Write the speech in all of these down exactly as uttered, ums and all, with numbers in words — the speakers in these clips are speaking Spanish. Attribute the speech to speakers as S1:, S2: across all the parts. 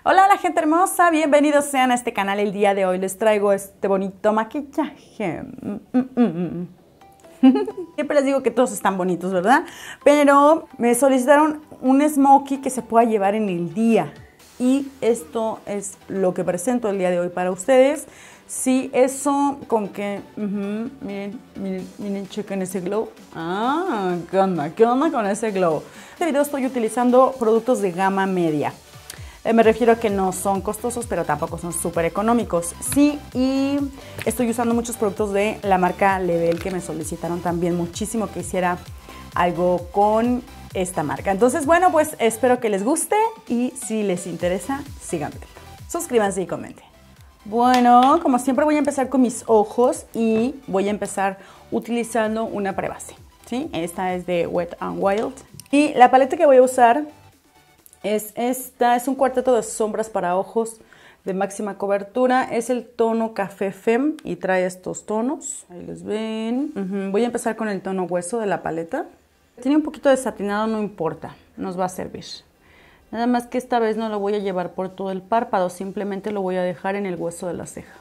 S1: Hola, la gente hermosa, bienvenidos sean a este canal. El día de hoy les traigo este bonito maquillaje. Mm, mm, mm. Siempre les digo que todos están bonitos, ¿verdad? Pero me solicitaron un smokey que se pueda llevar en el día. Y esto es lo que presento el día de hoy para ustedes. Sí, eso con que, uh -huh, miren, miren, miren, chequen ese glow. Ah, ¿qué onda? ¿Qué onda con ese glow? En este video estoy utilizando productos de gama media. Eh, me refiero a que no son costosos, pero tampoco son súper económicos. Sí, y estoy usando muchos productos de la marca Level que me solicitaron también muchísimo que hiciera algo con esta marca. Entonces, bueno, pues espero que les guste y si les interesa, sigan viendo. Suscríbanse y comenten. Bueno, como siempre voy a empezar con mis ojos y voy a empezar utilizando una prebase, ¿sí? Esta es de Wet n Wild. Y la paleta que voy a usar es esta, es un cuarteto de sombras para ojos de máxima cobertura. Es el tono Café Femme y trae estos tonos. Ahí los ven. Uh-huh. Voy a empezar con el tono hueso de la paleta. Tiene un poquito de satinado, no importa, nos va a servir. Nada más que esta vez no lo voy a llevar por todo el párpado, simplemente lo voy a dejar en el hueso de la ceja.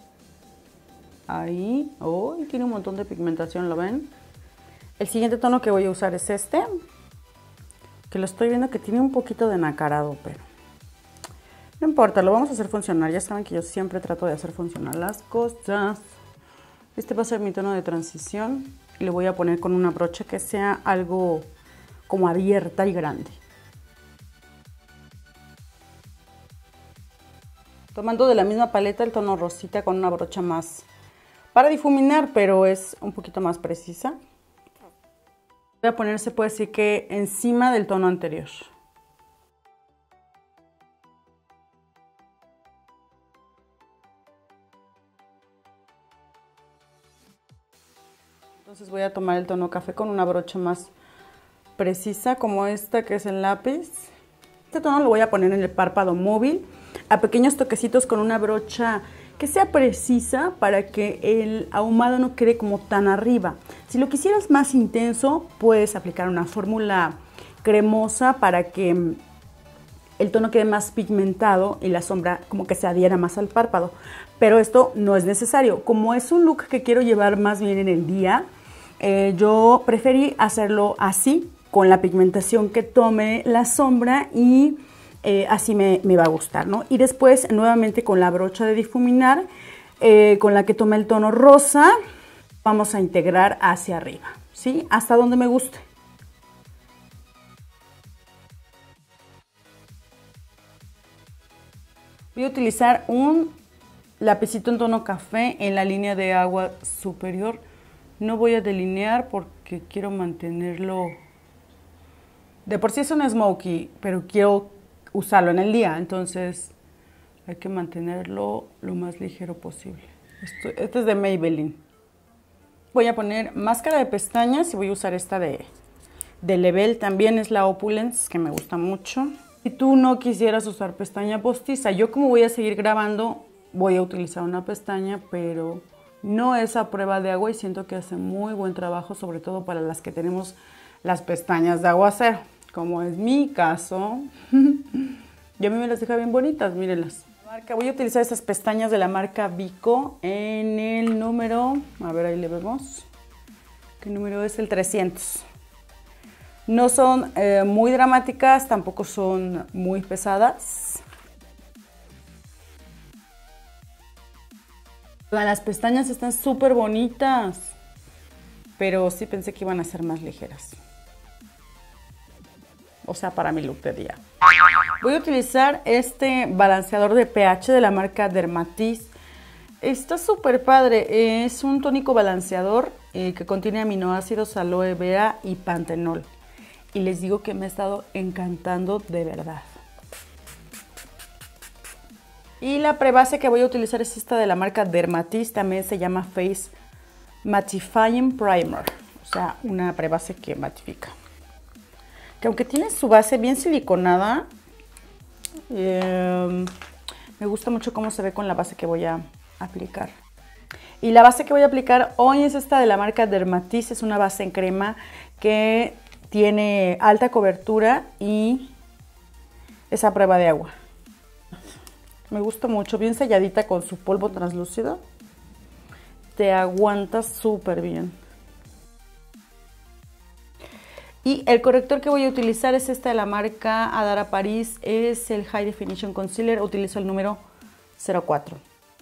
S1: Ahí, oh, tiene un montón de pigmentación, ¿lo ven? El siguiente tono que voy a usar es este, que lo estoy viendo que tiene un poquito de nacarado, pero no importa, lo vamos a hacer funcionar. Ya saben que yo siempre trato de hacer funcionar las cosas. Este va a ser mi tono de transición y le voy a poner con una brocha que sea algo como abierta y grande. Tomando de la misma paleta el tono rosita con una brocha más para difuminar, pero es un poquito más precisa. Voy a poner, se puede decir que encima del tono anterior. Entonces voy a tomar el tono café con una brocha más precisa como esta que es el lápiz. Este tono lo voy a poner en el párpado móvil a pequeños toquecitos con una brocha que sea precisa para que el ahumado no quede como tan arriba. Si lo quisieras más intenso, puedes aplicar una fórmula cremosa para que el tono quede más pigmentado y la sombra como que se adhiera más al párpado. Pero esto no es necesario. Como es un look que quiero llevar más bien en el día, eh, yo preferí hacerlo así, con la pigmentación que tome la sombra y eh, así me, me va a gustar, ¿no? Y después nuevamente con la brocha de difuminar, eh, con la que tomé el tono rosa, vamos a integrar hacia arriba, ¿sí? Hasta donde me guste. Voy a utilizar un lapicito en tono café en la línea de agua superior. No voy a delinear porque quiero mantenerlo. De por sí es un smokey, pero quiero usarlo en el día, entonces hay que mantenerlo lo más ligero posible. Esto, este es de Maybelline. Voy a poner máscara de pestañas y voy a usar esta de, de Level, también es la Opulence, que me gusta mucho. Si tú no quisieras usar pestaña postiza, yo como voy a seguir grabando, voy a utilizar una pestaña, pero no es a prueba de agua y siento que hace muy buen trabajo, sobre todo para las que tenemos las pestañas de aguacero, como es mi caso. Y a mí me las deja bien bonitas, mírenlas. Voy a utilizar estas pestañas de la marca Vico en el número, a ver, ahí le vemos, ¿qué número es? El trescientos. No son eh, muy dramáticas, tampoco son muy pesadas. Las pestañas están súper bonitas, pero sí pensé que iban a ser más ligeras. O sea, para mi look de día. Voy a utilizar este balanceador de pH de la marca Dermatis. Está súper padre. Es un tónico balanceador eh, que contiene aminoácidos, aloe vera y pantenol. Y les digo que me ha estado encantando de verdad. Y la prebase que voy a utilizar es esta de la marca Dermatis. También se llama Face Mattifying Primer. O sea, una prebase que matifica. Que aunque tiene su base bien siliconada, eh, me gusta mucho cómo se ve con la base que voy a aplicar. Y la base que voy a aplicar hoy es esta de la marca Dermatis. Es una base en crema que tiene alta cobertura y es a prueba de agua. Me gusta mucho, bien selladita con su polvo translúcido. Te aguanta súper bien. Y el corrector que voy a utilizar es este de la marca Adara Paris. Es el High Definition Concealer. Utilizo el número cero cuatro.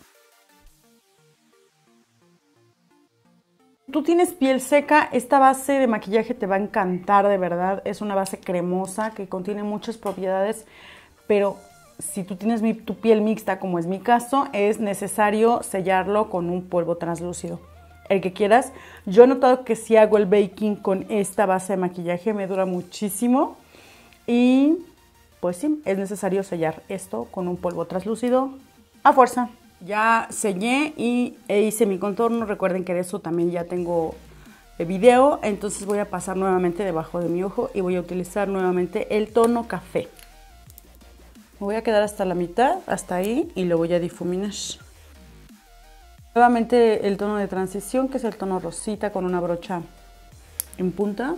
S1: Tú tienes piel seca, esta base de maquillaje te va a encantar, de verdad. Es una base cremosa que contiene muchas propiedades, pero si tú tienes mi, tu piel mixta, como es mi caso, es necesario sellarlo con un polvo translúcido. El que quieras. Yo he notado que si hago el baking con esta base de maquillaje me dura muchísimo. Y pues sí, es necesario sellar esto con un polvo translúcido a fuerza. Ya sellé y e hice mi contorno. Recuerden que de eso también ya tengo el video. Entonces voy a pasar nuevamente debajo de mi ojo y voy a utilizar nuevamente el tono café. Me voy a quedar hasta la mitad, hasta ahí, y lo voy a difuminar. Nuevamente el tono de transición, que es el tono rosita con una brocha en punta.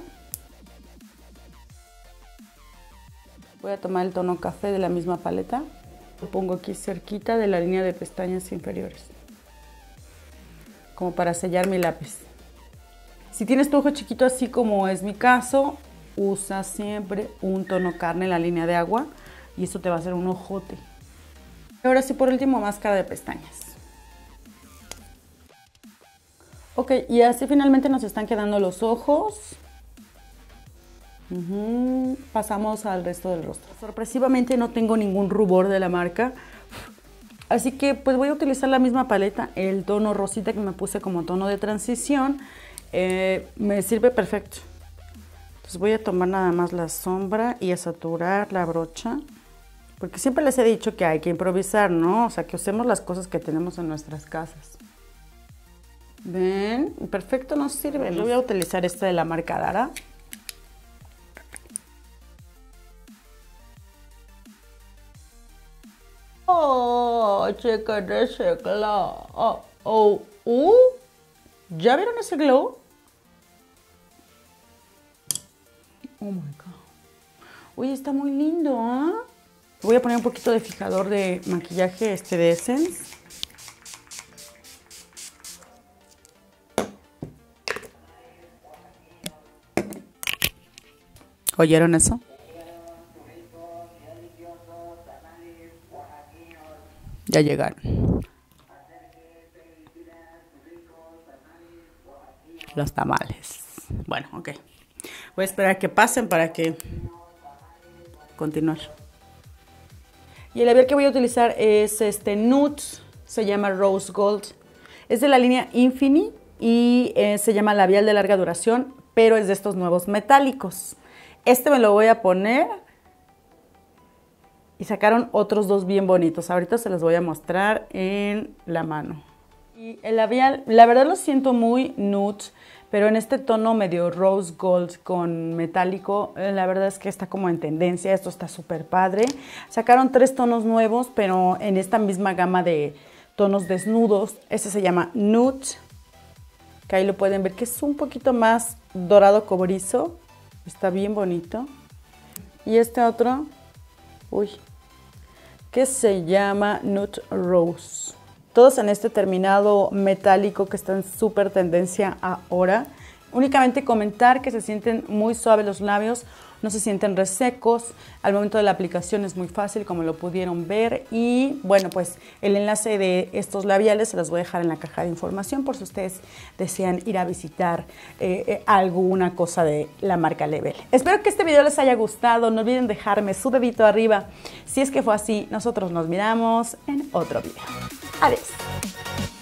S1: Voy a tomar el tono café de la misma paleta. Lo pongo aquí cerquita de la línea de pestañas inferiores, como para sellar mi lápiz. Si tienes tu ojo chiquito así como es mi caso, usa siempre un tono carne en la línea de agua y esto te va a hacer un ojote. Ahora sí, por último, máscara de pestañas. Ok, y así finalmente nos están quedando los ojos. Uh-huh. Pasamos al resto del rostro. Sorpresivamente no tengo ningún rubor de la marca, así que pues voy a utilizar la misma paleta, el tono rosita que me puse como tono de transición. Eh, me sirve perfecto. Entonces voy a tomar nada más la sombra y a saturar la brocha, porque siempre les he dicho que hay que improvisar, ¿no? O sea, que usemos las cosas que tenemos en nuestras casas. ¿Ven? Perfecto, nos sirve. Yo voy a utilizar esta de la marca Adara. Oh, chequen ese glow. Oh, oh, uh. ¿Ya vieron ese glow? Oh my god. Uy, está muy lindo, ¿eh? Voy a poner un poquito de fijador de maquillaje, este de Essence. ¿Oyeron eso? Ya llegaron los tamales. Bueno, ok. Voy a esperar que pasen para que continuar. Y el labial que voy a utilizar es este nude, se llama Rose Gold. Es de la línea Infinity y eh, se llama labial de larga duración, pero es de estos nuevos metálicos. Este me lo voy a poner y sacaron otros dos bien bonitos. Ahorita se los voy a mostrar en la mano. Y el labial, la verdad lo siento muy nude, pero en este tono medio rose gold con metálico, la verdad es que está como en tendencia. Esto está súper padre. Sacaron tres tonos nuevos, pero en esta misma gama de tonos desnudos. Este se llama Nude, que ahí lo pueden ver, que es un poquito más dorado cobrizo. Está bien bonito. Y este otro, uy, que se llama Nude Rose. Todos en este terminado metálico que está en súper tendencia ahora. Únicamente comentar que se sienten muy suaves los labios, no se sienten resecos. Al momento de la aplicación es muy fácil, como lo pudieron ver. Y bueno, pues el enlace de estos labiales se los voy a dejar en la caja de información por si ustedes desean ir a visitar eh, eh, alguna cosa de la marca Level. Espero que este video les haya gustado. No olviden dejarme su dedito arriba. Si es que fue así, nosotros nos miramos en otro video. Adiós.